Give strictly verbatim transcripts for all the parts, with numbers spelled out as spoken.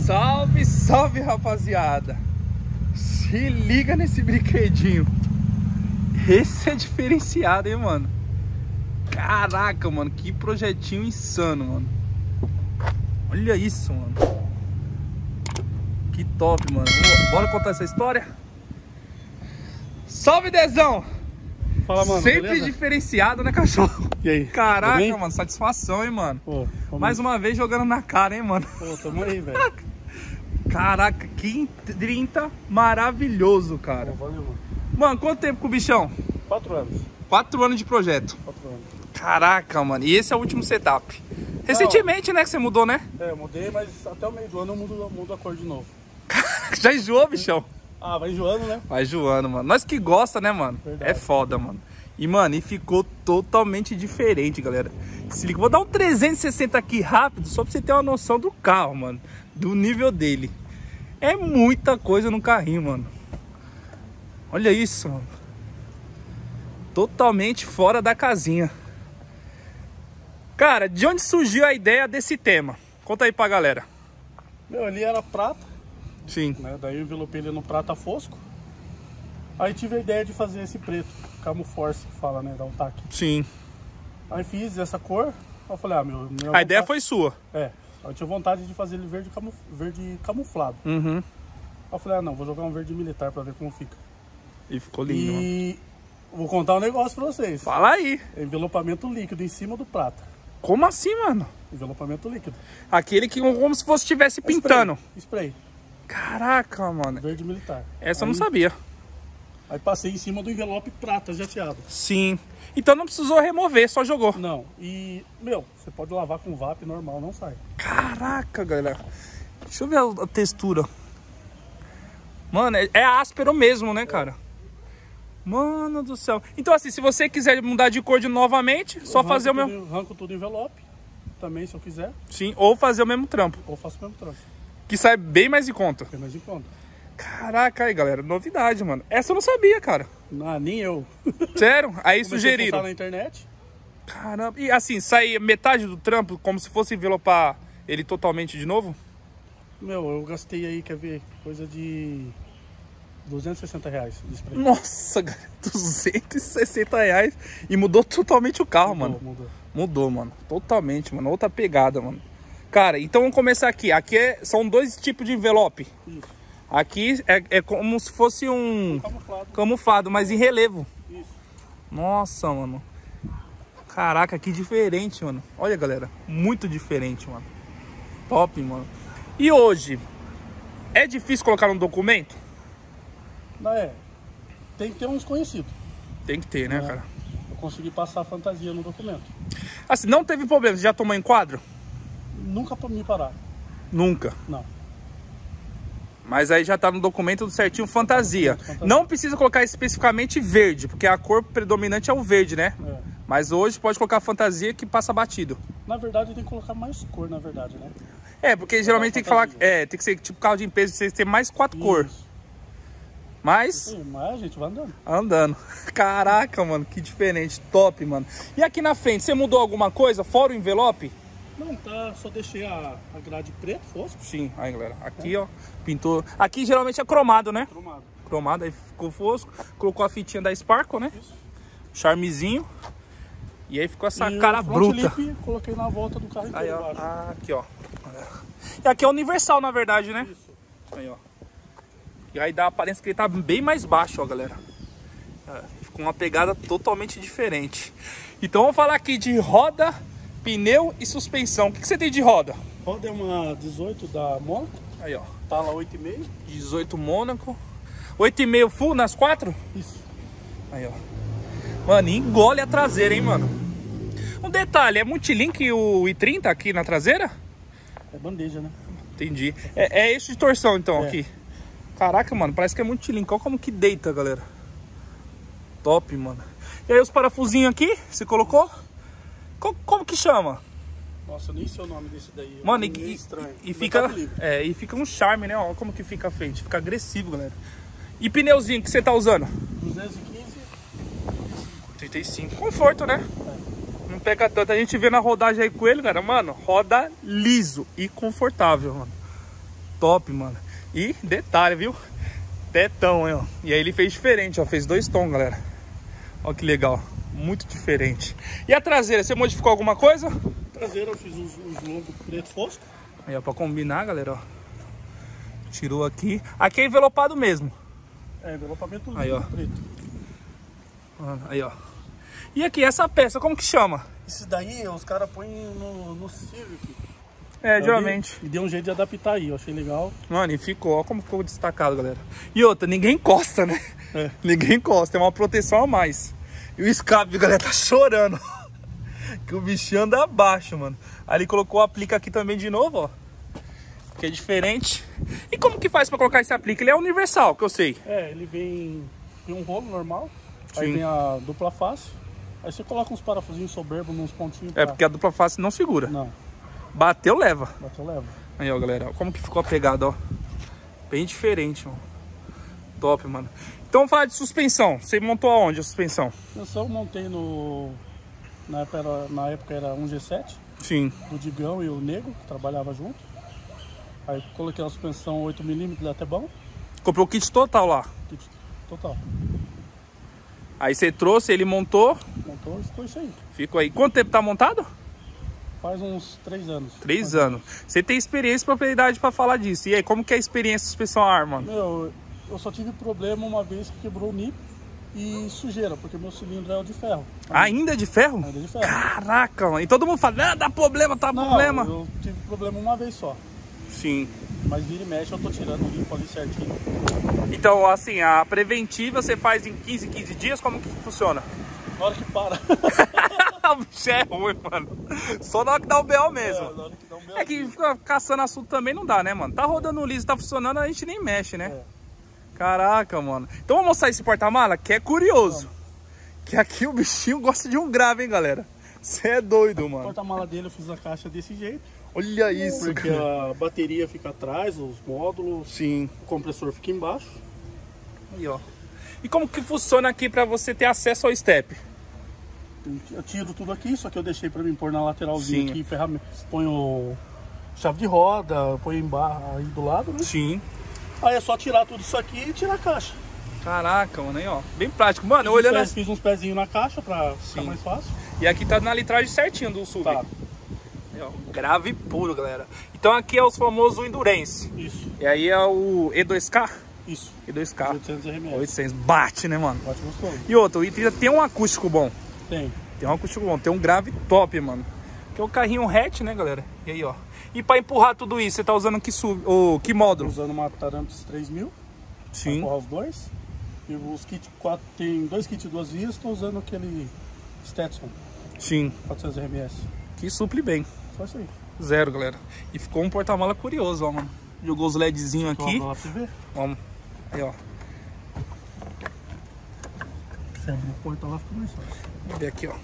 Salve, salve, rapaziada. Se liga nesse brinquedinho. Esse é diferenciado, hein, mano. Caraca, mano, que projetinho insano, mano. Olha isso, mano. Que top, mano. Bora contar essa história? Salve, Dezão. Fala, mano, sempre beleza? Diferenciado, né, cachorro? E aí? Caraca, mano, satisfação, hein, mano. Pô, mais uma vez jogando na cara, hein, mano. Pô, tamo aí, velho. Caraca, que trinta maravilhoso, cara. Pô, valeu, mano. Mano, quanto tempo com o bichão? Quatro anos. Quatro anos de projeto. Quatro anos. Caraca, mano. E esse é o último setup. Recentemente, né, que você mudou, né? É, eu mudei, mas até o meio do ano eu mudo, mudo a cor de novo. Já enjoou, bichão? Ah, vai enjoando, né? Vai enjoando, mano. Nós que gosta, né, mano? Verdade. É foda, mano. E, mano, e ficou totalmente diferente, galera. Se liga, vou dar um trezentos e sessenta aqui rápido, só pra você ter uma noção do carro, mano. Do nível dele. É muita coisa no carrinho, mano. Olha isso, mano. Totalmente fora da casinha. Cara, de onde surgiu a ideia desse tema? Conta aí pra galera. Meu, ali era prata, Sim. né? Daí eu envelopei ele no prata fosco. Aí tive a ideia de fazer esse preto, camufforce, que fala, né? Dá um taque. Sim. Aí fiz essa cor. Aí eu falei, ah, meu... minha A vontade... ideia foi sua. É. Eu tinha vontade de fazer ele verde, camu... verde camuflado. Uhum. Aí eu falei, ah, não, vou jogar um verde militar pra ver como fica. E ficou lindo, mano. E vou contar um negócio pra vocês. Fala aí. Envelopamento líquido em cima do prata. Como assim, mano? Envelopamento líquido. Aquele que como se fosse estivesse pintando. Spray. Spray. Caraca, mano. Verde militar. Essa eu aí, não sabia. Aí passei em cima do envelope prata jateado. Sim. Então não precisou remover, só jogou. Não. E, meu, você pode lavar com V A P normal, não sai. Caraca, galera. Deixa eu ver a, a textura. Mano, é, é áspero mesmo, né, cara? Mano do céu. Então assim, se você quiser mudar de cor de novamente, só Eu fazer o arranco mesmo... tudo- Arranco tudo envelope. Também, se eu quiser. Sim, ou fazer o mesmo trampo. Ou faço o mesmo trampo. Que sai bem mais em conta. Tem mais em conta. Caraca, aí, galera. Novidade, mano. Essa eu não sabia, cara. Não, nem eu. Sério? Aí Comecei a sugeriram. postar na internet. Caramba. E assim, sai metade do trampo como se fosse envelopar ele totalmente de novo? Meu, eu gastei aí, quer ver, coisa de duzentos e sessenta reais de spray. Nossa, cara. duzentos e sessenta reais. E mudou totalmente o carro, Mudou, mano. mudou. Mudou, mano. Totalmente, mano. Outra pegada, mano. Cara, então vamos começar aqui. Aqui é- são dois tipos de envelope. Isso. Aqui é, é como se fosse um Camuflado. camuflado, mas em relevo. Isso. Nossa, mano. Caraca, que diferente, mano. Olha, galera. Muito diferente, mano. Top, mano. E hoje, é difícil colocar no documento? Não é. Tem que ter uns conhecidos. Tem que ter, né, É. cara? Eu consegui passar a fantasia no documento. Assim, não teve problema. Você já tomou enquadro? Nunca pra me parar. Nunca. Não. Mas aí já tá no documento do certinho fantasia. Fantasia. Não precisa colocar especificamente verde, porque a cor predominante é o verde, né? É. Mas hoje pode colocar fantasia que passa batido. Na verdade, tem que colocar mais cor, na verdade, né? É, porque geralmente tem que falar... fantasia. É, tem que ser tipo carro de empresa, você tem mais quatro cores. Isso. Mas... Sim, mas a gente vai andando. Andando. Caraca, mano, que diferente. Top, mano. E aqui na frente, você mudou alguma coisa fora o envelope? Não, tá, só deixei a, a grade preto, fosco, Sim, aí galera, aqui ó, pintou. Aqui geralmente é cromado, né? cromado. Cromado, aí ficou fosco. Colocou a fitinha da Sparkle, né? Isso. Charmezinho. E aí ficou essa E cara o front bruta. lip, coloquei na volta do carro Aí inteiro ó, embaixo. ah, aqui ó. E aqui é universal na verdade, né? Isso. Aí ó. E aí dá a aparência que ele tá bem mais baixo, ó, galera. É, ficou uma pegada totalmente diferente. Então vamos falar aqui de roda, pneu e suspensão. O que, que você tem de roda? Roda é uma dezoito da Mônaco, Aí ó, tá lá oito e meio. dezoito Mônaco. oito e meio full nas quatro? Isso. Aí ó. Mano, engole a traseira, hein, mano. Um detalhe, é multilink o i trinta aqui na traseira? É bandeja, né? Entendi. É, é eixo de torção então É. aqui. Caraca, mano, parece que é multilink. Olha como que deita, galera. Top, mano. E aí os parafusinhos aqui, você colocou? Co- Como que chama? Nossa, eu nem sei o nome desse daí. Mano, e, meio e- estranho. e fica, Mercado Livre. é, e fica um charme, né? Olha como que fica a frente. Fica agressivo, galera. E pneuzinho que você tá usando? duzentos e quinze. trinta e cinco. Conforto, né? Não pega tanto. A gente vê na rodagem aí com ele, cara. Mano, roda liso e confortável, mano. top, mano. E detalhe, viu? Tetão, hein, ó. E aí ele fez diferente, ó. Fez dois tons, galera. Ó que legal. Muito diferente. E a traseira, você modificou alguma coisa? Traseira eu fiz os, os longos preto fosco. Aí, ó, pra combinar, galera, ó. Tirou aqui. Aqui é envelopado mesmo. É, envelopamento aí, ó. preto. Aí, ó. E aqui, essa peça, como que chama? Esse daí os caras põem no, no Civic. É, geralmente. E deu um jeito de adaptar aí, eu achei legal. Mano, e ficou, ó como ficou destacado, galera. E outra, ninguém encosta, né? É. Ninguém encosta, é uma proteção a mais. E o escape, galera, tá chorando. Que o bichinho anda abaixo, mano. Aí ele colocou o aplique aqui também de novo, ó. Que é diferente. E como que faz pra colocar esse aplique? Ele é universal, que eu sei. É, ele vem, vem um rolo normal. Sim. Aí vem a dupla face. Aí você coloca uns parafusinhos soberbos, nos pontinhos. É, pra... porque a dupla face não segura. Não. Bateu, leva. Bateu, leva. Aí, ó, galera, como que ficou a pegada, ó. Bem diferente, mano. Top, mano. Então vamos falar de suspensão. Você montou aonde a suspensão? Suspensão eu montei no... Na época, era, na época era um G sete. Sim. Do Digão e o Nego, que trabalhava junto. Aí coloquei a suspensão oito milímetros da Tebão. Comprou o kit total lá. Kit total. Aí você trouxe, ele montou. Montou e ficou isso aí. Ficou aí. Quanto tempo tá montado? Faz uns três anos. Três anos. Você tem experiência e propriedade pra falar disso. E aí, como que é a experiência de suspensão a ar, mano? Meu, eu só tive problema uma vez que quebrou o nip e sujeira, porque meu cilindro é o de ferro. Ainda é de ferro? Ainda é de ferro. Caraca, mano. E todo mundo fala, não, dá problema, tá Não, problema. eu tive problema uma vez só. Sim. Mas vira e mexe eu tô tirando o limpo ali certinho. Então, assim, a preventiva você faz em quinze, quinze dias? Como que funciona? Na hora que para. O bicho é ruim, mano. Só na hora que dá o B O mesmo. É, na hora que dá um B O. É que ficar caçando assunto também não dá, né, mano? Tá rodando liso, tá funcionando, a gente nem mexe, né? É. Caraca, mano. Então vamos mostrar esse porta-mala, que é curioso. Vamos. Que aqui o bichinho gosta de um grave, hein, galera? Você é doido, O mano. porta-mala dele eu fiz a caixa desse jeito. Olha isso, Porque cara. a bateria fica atrás, os módulos, Sim. o compressor fica embaixo. Aí, ó. E como que funciona aqui pra você ter acesso ao step? Eu tiro tudo aqui, só que eu deixei pra mim pôr na lateralzinha Sim. aqui, ferramenta. Ponho chave de roda, ponho em barra aí do lado, né? Sim. Aí é só tirar tudo isso aqui e tirar a caixa. Caraca, mano, aí, ó. Bem prático. Mano, eu Fiz uns olhando pés- assim. Fiz uns pezinhos na caixa pra ficar Sim. mais fácil. E aqui tá na litragem certinho do sub. Tá, Aí, ó, grave puro, galera. Então aqui é os famosos Endurance. isso, E aí é o E dois K? isso. E dois K. oitocentos R M S. oitocentos. Bate, né, mano? Bate gostoso. E outro, o i trinta tem um acústico bom. Tem. Tem um acústico bom, tem um grave top, mano. Que é o carrinho hatch, né, galera? E aí, ó. E pra empurrar tudo isso, você tá usando que sub, ou que Tô módulo? usando uma Taramps três mil. Pra Sim. empurrar os dois. E os kits quatro, tem dois kits de duas vias, tô usando aquele Stetson Sim. quatrocentos R M S. Que suple bem. Só isso aí. Zero, galera. E ficou um porta-mala curioso, ó, mano. Jogou os LEDzinhos aqui. Vamos lá pra você ver. Vamos. Aí, ó. Você abre a porta lá, fica mais fácil. Vamos ver aqui, ó.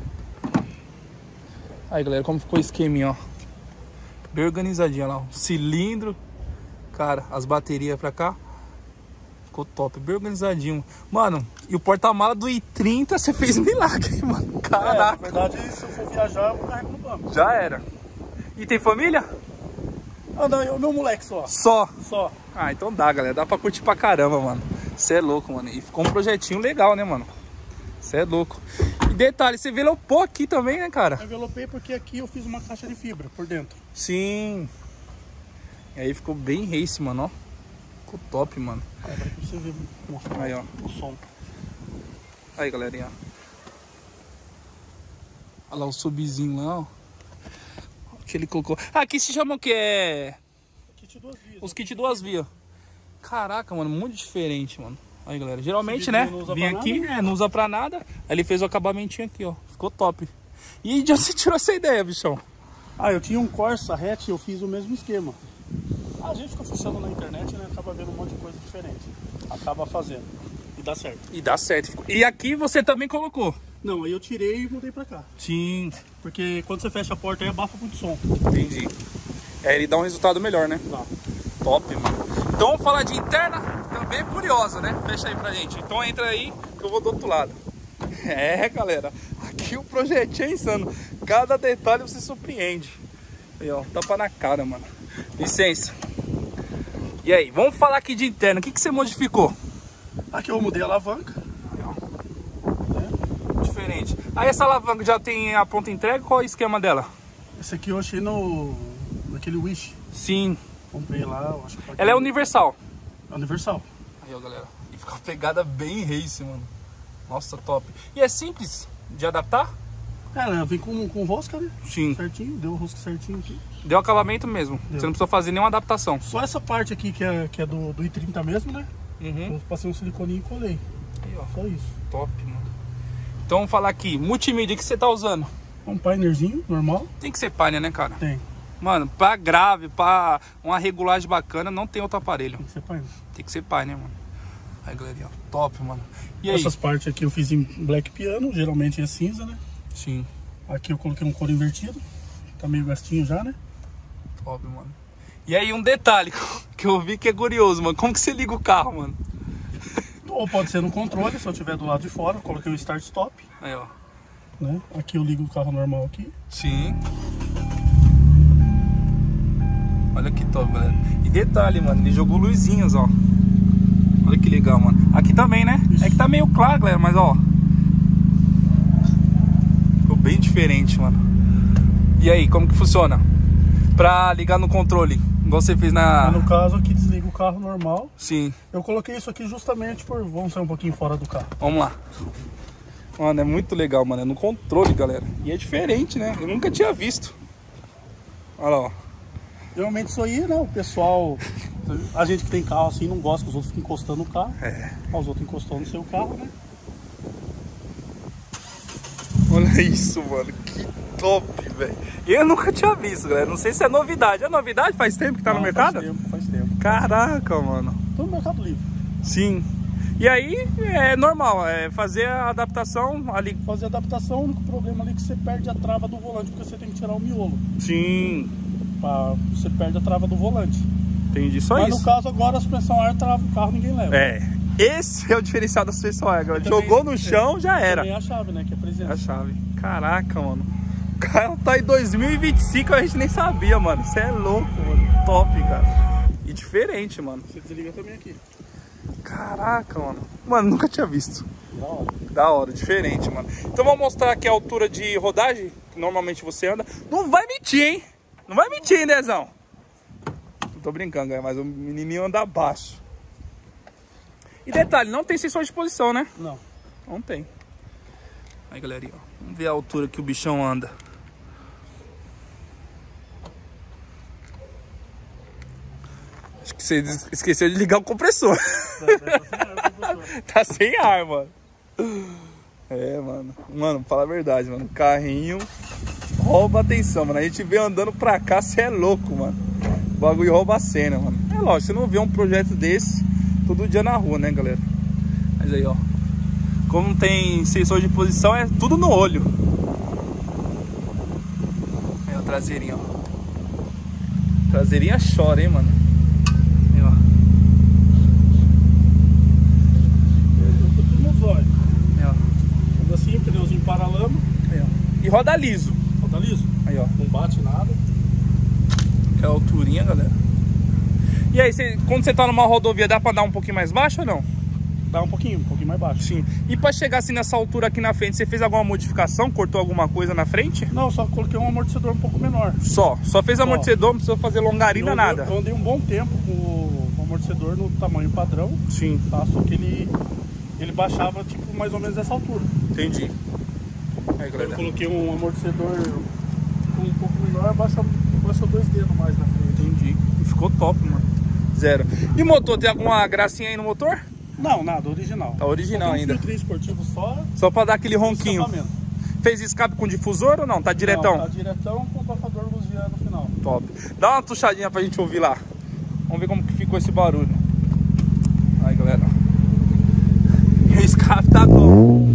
Aí, galera, como ficou o esqueminha, ó. Bem organizadinho, ó lá. O cilindro. Cara, as baterias pra cá. Ficou top, bem organizadinho. Mano, e o porta-mala do i trinta você fez milagre, mano. É, na Caraca. verdade, se eu for viajar, eu carrego no banco. Já era. E tem família? Ah, não, é o meu moleque só. Só. Só. Ah, então dá, galera. Dá pra curtir pra caramba, mano. Você é louco, mano. E ficou um projetinho legal, né, mano? Você é louco. E detalhe, você envelopou aqui também, né, cara? Eu envelopei porque aqui eu fiz uma caixa de fibra por dentro. Sim. E aí ficou bem race, mano, ó. Ficou top, mano. Aí, pra você ver, mostrar Aí, ó. o som. Aí, galerinha. Olha lá o subzinho lá, ó. Que ele colocou. Ah, aqui se chama o que? É... Kit duas vias. Os kits duas vias. Caraca, mano, muito diferente, mano. Aí, galera, geralmente, Esse né, vidro não usa vem pra aqui, nada, é, não usa pra nada. Aí ele fez o acabamentinho aqui, ó. Ficou top. E de onde você tirou essa ideia, bichão? Ah, eu tinha um Corsa hatch e eu fiz o mesmo esquema. A gente fica fuçando na internet, né? Acaba vendo um monte de coisa diferente. Acaba fazendo. E dá certo. E dá certo. Ficou- E aqui você também colocou. Não, aí eu tirei e mudei pra cá. Sim, Porque quando você fecha a porta aí abafa muito som. entendi. É, ele dá um resultado melhor, né? Tá. Top, mano. Então vamos falar de interna, também é curiosa, né? Fecha aí pra gente. Então entra aí que eu vou do outro lado. É, galera, aqui o projetinho é insano. Cada detalhe você surpreende. Aí, ó, tapa na cara, mano. Licença. E aí, vamos falar aqui de interno. O que, que você modificou? Aqui eu mudei a alavanca. Diferente. Aí essa alavanca já tem a pronta entrega? Qual é o esquema dela? Esse aqui eu achei no... naquele Wish. Sim. Comprei lá, eu acho que... Ela é universal? É universal. Aí, ó, galera. E fica uma pegada bem race, mano. Nossa, top. E é simples de adaptar? É, ela vem com, com rosca, né? Sim. Certinho, deu o rosca certinho aqui. Deu acabamento mesmo. Deu. Você não precisa fazer nenhuma adaptação. Só essa parte aqui que é, que é do, do i trinta mesmo, né? Uhum. Eu passei um siliconinho e colei. Aí, ó. Só isso. Top, mano. Então vamos falar aqui. Multimídia, o que você tá usando? Um painerzinho normal. Tem que ser painer, né, cara? Tem. Mano, pra grave, pra uma regulagem bacana, não tem outro aparelho. Tem que ser painer. Tem que ser painer, mano. Aí, galerinha, ó. Top, mano. E aí? Essas partes aqui eu fiz em black piano, geralmente é cinza, né? Sim. Aqui eu coloquei um couro invertido. Tá meio gastinho já, né? Top, mano. E aí, um detalhe que eu vi que é curioso, mano. Como que você liga o carro, mano? Ou pode ser no controle, se eu tiver do lado de fora, eu coloquei o start stop. Aí, ó. Né? Aqui eu ligo o carro normal aqui. Sim. Olha que top, galera. E detalhe, mano, ele jogou luzinhas, ó. Olha que legal, mano. Aqui também, né? Isso. É que tá meio claro, galera, mas ó. Ficou bem diferente, mano. E aí, como que funciona? Pra ligar no controle, igual você fez na... No caso aqui desliga o carro normal. Sim. Eu coloquei isso aqui justamente por... Vamos sair um pouquinho fora do carro. Vamos lá. Mano, é muito legal, mano. É no controle, galera. E é diferente, né? Eu nunca tinha visto. Olha lá, ó. Geralmente isso aí, né? O pessoal... A gente que tem carro assim não gosta que os outros fiquem encostando no carro. É. Os outros encostando no seu carro, né? Olha isso, mano. Que top, velho. Eu nunca tinha visto, galera. Não sei se é novidade. É novidade? Faz tempo que tá não, no mercado? Faz tempo, faz tempo. Caraca, mano. Tô no Mercado Livre. Sim. E aí, é normal, é fazer a adaptação ali. Fazer a adaptação, o único problema ali é que você perde a trava do volante, porque você tem que tirar o miolo. Sim. Pra... Você perde a trava do volante. Entendi, só Mas isso. no caso agora a suspensão ar trava o carro, ninguém leva. É, esse é o diferencial da suspensão ar, galera. Jogou no chão, já era. Também é a chave, né, que é presença. A chave. Caraca, mano. O cara tá em dois mil e vinte e cinco, a gente nem sabia, mano. Você é louco, mano. Top, cara. E diferente, mano. Você desliga também aqui. Caraca, mano. Mano, nunca tinha visto. Da hora. Da hora, diferente, mano. Então vamos mostrar aqui a altura de rodagem, que normalmente você anda. Não vai mentir, hein? Não vai mentir, hein, Dezão? Tô brincando, galera, mas o menininho anda baixo. E detalhe, não tem sensor de posição, né? Não. Não tem. Aí, galerinha, ó. Vamos ver a altura que o bichão anda. Acho que você esqueceu de ligar o compressor. Tá sem ar, mano. É, mano. Mano, fala a verdade, mano. O carrinho rouba a atenção, mano. A gente vê andando pra cá, você é louco, mano. O bagulho rouba a cena, mano. É lógico, você não vê um projeto desse todo dia na rua, né, galera? Mas aí, ó. Como não tem sensor de posição, é tudo no olho. Aí, ó, traseirinha, ó. Traseirinha chora, hein, mano. Aí, ó. Eu tô tudo nos olhos. Aí, ó. Anda assim, o pneuzinho paralama. Aí, ó. E roda liso. Roda liso. Aí, ó. Não bate nada. Que é a alturinha, galera. E aí, cê, quando você tá numa rodovia, dá pra dar um pouquinho mais baixo ou não? Dá um pouquinho, um pouquinho mais baixo. Sim. E pra chegar assim nessa altura aqui na frente, você fez alguma modificação? Cortou alguma coisa na frente? Não, só coloquei um amortecedor um pouco menor. Só? Só fez Só. amortecedor, não precisou fazer longarina, eu, nada? Eu andei um bom tempo com o amortecedor no tamanho padrão. Sim. Tá? Só que ele, ele baixava tipo mais ou menos essa altura. Entendi. Aí, Eu galera. coloquei um amortecedor um pouco menor, baixa, baixa dois dedos mais na frente. Entendi. E ficou top, mano. Zero. E o motor, tem alguma gracinha aí no motor? Não, nada, original. Tá original só tem um ainda. filtrinho esportivo só. Só pra dar aquele ronquinho. Escapamento. Fez escape com difusor ou não? Tá diretão? Não, tá diretão com o abafador luziano no final. Top. Dá uma tuchadinha pra gente ouvir lá. Vamos ver como que ficou esse barulho. Aí, galera. E o escape tá bom.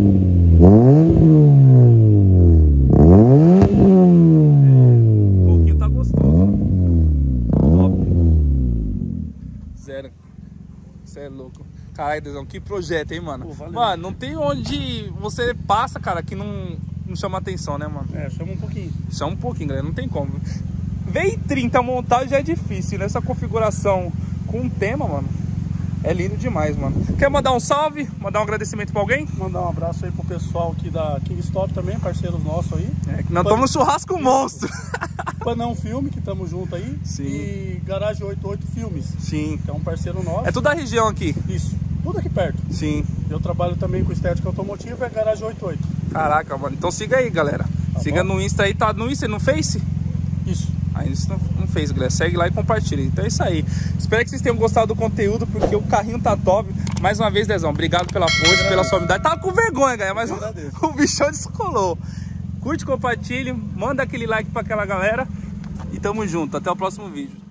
Um pouquinho tá gostoso. Top. Zero. Você é louco. Caralho, Dezão, que projeto, hein, mano? Pô, valeu. Mano, não tem onde você passa, cara, que não, não chama atenção, né, mano? É, chama um pouquinho. Só um pouquinho, galera, não tem como. V trinta montado já é difícil, nessa configuração com um tema, mano. É lindo demais, mano. Quer mandar um salve? Mandar um agradecimento pra alguém? Mandar um abraço aí pro pessoal aqui da Kingstop também, parceiros nossos aí. É, que nós estamos no churrasco monstro. Panão Filme, que estamos junto aí. Sim. E Garagem oitenta e oito Filmes. Sim. Que é um parceiro nosso. É tudo da região aqui. Isso, tudo aqui perto. Sim. Eu trabalho também com estética automotiva, é Garagem oitenta e oito. Caraca, mano. Então siga aí, galera. Tá siga bom? no Insta aí, tá no Insta e no Face? Isso. Ainda isso não, não fez, galera. Segue lá e compartilha. Então é isso aí. Espero que vocês tenham gostado do conteúdo, porque o carrinho tá top. Mais uma vez, Dezão, obrigado pela força, pela sua humildade. Tava com vergonha, galera, mas o, o bichão descolou. Curte, compartilhe, manda aquele like pra aquela galera. E tamo junto. Até o próximo vídeo.